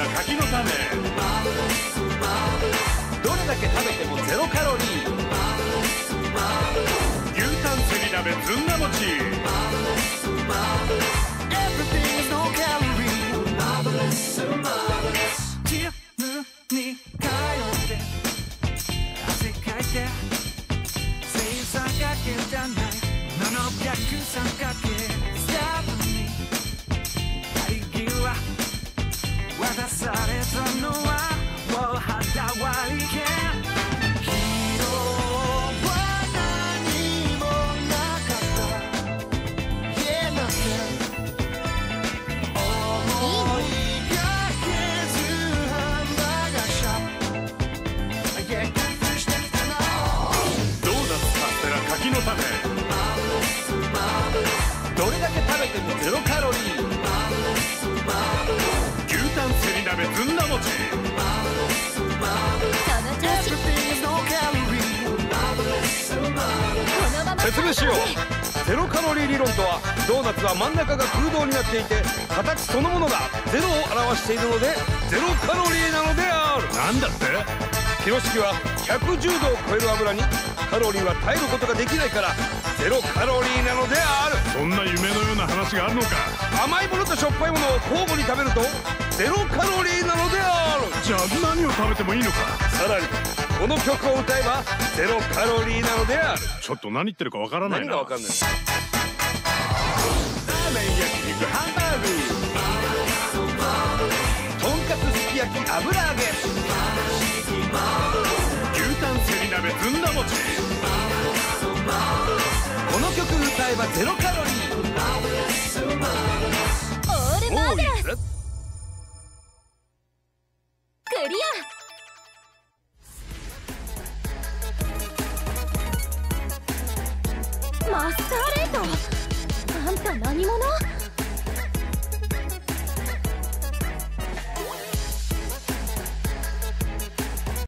ラ柿の種。 どれだけ食べてもゼロカロリー。 牛タンすり鍋ずんだ餅。 Everything is no calorie. Marvelous, marvelous. ジムに通って汗かいて正三角形じゃない703角形スタートに会議は渡されたのはもう肌割り券。昨日は何もなかった家なんて思いがけずハンバーガーショップゲットしてきたな。 ドーナツカステラ柿の種。 どれだけ食べてもゼロカロリー。 牛タンすり鍋ずんだ餅。 その調子。 Everything is no calorie. このまま説明しよう。ゼロカロリー理論とは、ドーナツは真ん中が空洞になっていて形そのものがゼロを表しているのでゼロカロリーなのである。 なんだって？ ピロシキは110度を超える油にカロリーは耐えることができないからゼロカロリーなのである。 そんな夢のような話があるのか。 甘いものとしょっぱいものを交互に食べるとゼロカロリーなのである。 じゃあ何を食べてもいいのか。 さらにこの曲を歌えばゼロカロリーなのである。 ちょっと何言ってるかわからないな。 何がわかんない。 ラーメン焼肉ハンバーグ。 とんかつすき焼き油揚げ。 牛タンすり鍋ずんだ餅。 この曲歌えばゼロカロリー。 オールマーベラス。 おいクリア。マスターレート。あんた何者？